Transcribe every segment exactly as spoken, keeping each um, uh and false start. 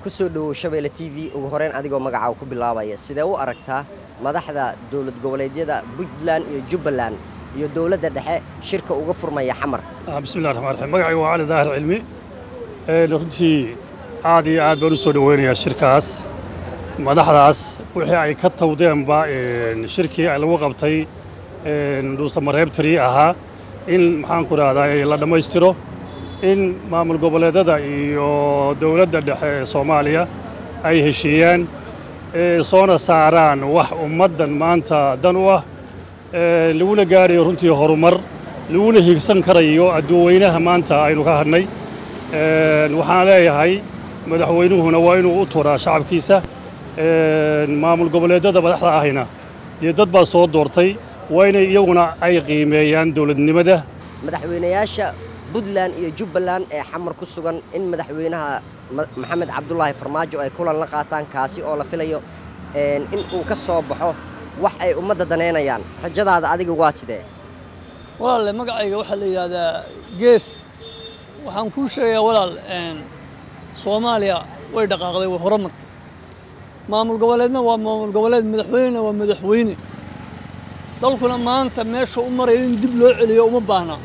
kusoo dhawow Shabeelle T V ugu horeen adigoo magacaaga ku bilaabaya sidee u aragtaa madaxda dawlad goboleedyada Puntland iyo Jubbaland iyo dawladda dhexe shirka uga furmaya xamar bismillaahir rahmaanir rahiim magacaygu waa Cali Daahir Cilmi ee runtii aad iyo aad baan u soo dhaweynayaa shirkaas madaxdaas wixii ay ka tawdeenba shirkii ay lagu qabtay dhuusamareeb tiri ahaa in maxaan ku raadayay la dhamaystiro in maamul goboleedyada iyo dawladda dhexe ee Soomaaliya ay heshiiyaan soona saaraan wax ummadan maanta dan u ah laguna gaarayo runtii horumar laguna higsan karayo adduunyada maanta aynu ka hadnay waxaan leeyahay madaxweynuhuna waa inuu u tuuraa shacabkiisa maamul goboleedyada madaxda ahayna dee dad baa soo doortay waa inay iyaguna ay qiimeeyaan dawladnimada madaxweynayaasha Puntland iyo Jubbaland ee xamar ku sugan in madaxweynaha Maxamed Cabdullaahi Farmaajo ay kulan la qaataan kaasi oo la filayo in uu ka soo baxo wax ay ummadda daneynayaan rajadaada adiga waa sidee walaal magacayga waxa la yiraahdaa gees waxaan ku sheegayaa walaal een Soomaaliya way dhaqaaqday way horumartay maamul goboleedna waa maamul goboleed madaxweyne waa madaxweyne dalkuna maanta meesha u maray in dib loo celiyo uma baahna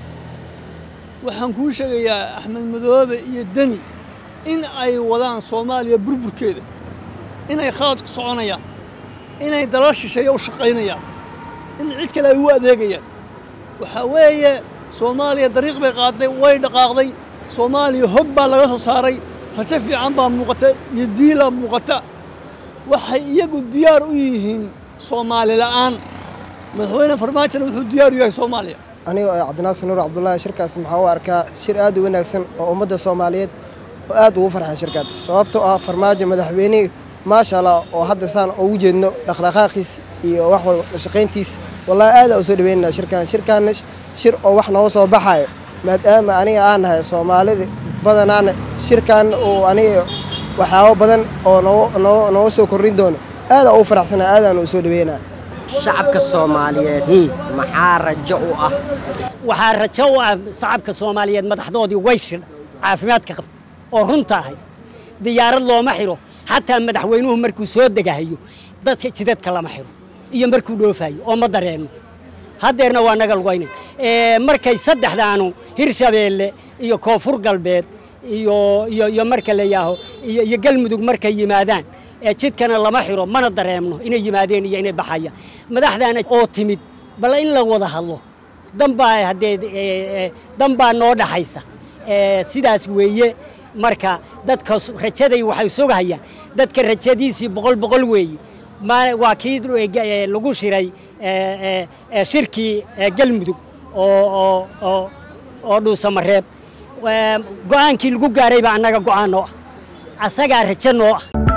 waxaan ku sheegayaa Axmed Madoobe iyo Dani in ay wadaan Soomaaliya burburkeeda in ay khalad ku soconayaan in ay dalal shisheeye u shaqaynayaan in cid kale ay u adeegayaan waxa weeye Soomaaliya dariiq bay qaaday way dhaqaaqday Soomaaliya hog baa laga soo saaray rajo fiican baa muuqata iyo diila muuqata waxay iyagu diyaar u yihiin Soomaali la'aan madaxweyne Farmaajo wuxuu diyaar u yahay Soomaaliya aniga Cabdinaasir Nuur Cabdullaahi shirkaas maxaa u arkaa shir aad u wanaagsan oo ummadda Soomaaliyeed aad ugu farxay shirkad sababtoo ah Farmaajo madaxweyne ma sha Allah oo hadda saan ugu jeedno dhaqdhaqaaqiis iyo wax wada shaqayntiis wallahi aad u soo dhaweynaa shirkan shirkan shir oo wax noo soo baxay maadaama aniga aan nahay Soomaalida badanaan shirkan oo aniga waxyaabo badan oo noo noo soo korin doono aad u faraxsanaa aad aan u soo dhaweynaa shacabka Soomaaliyeed maxaa rajo u ah waxa rajo u ah shacabka Soomaaliyeed madaxdoodii way shir caafimaadka qab oo runta ahay diyaarad looma xiro hatta madaxweynuhu markuu soo degahayo dadka jidadka lama xiro iyo markuu dhoofayo oo ma dareeno hadeerna waa naga lugaynay ee markay saddexdaanu Hirshabeelle iyo Koonfur Galbeed iyo iyo iyo marka la yaaho iyo iyo Galmudug markay yimaadaan ee jidkana lama xiro mana dareemno inay yimaadeen iyo inay baxayaan madaxdaana oo timid bal in la wada hadlo dambaa hadee dambaa noo dhaxaysa ee sidaas weeye marka dadka rajaday waxay sugayaan dadka rajadiisii boqol boqol weeye ma waa kii lagu shiray ee ee shirkii Galmudug oo oo oo dhuusamareeb go'aankii lagu gaaray baa anaga go'aano asaga rajo noo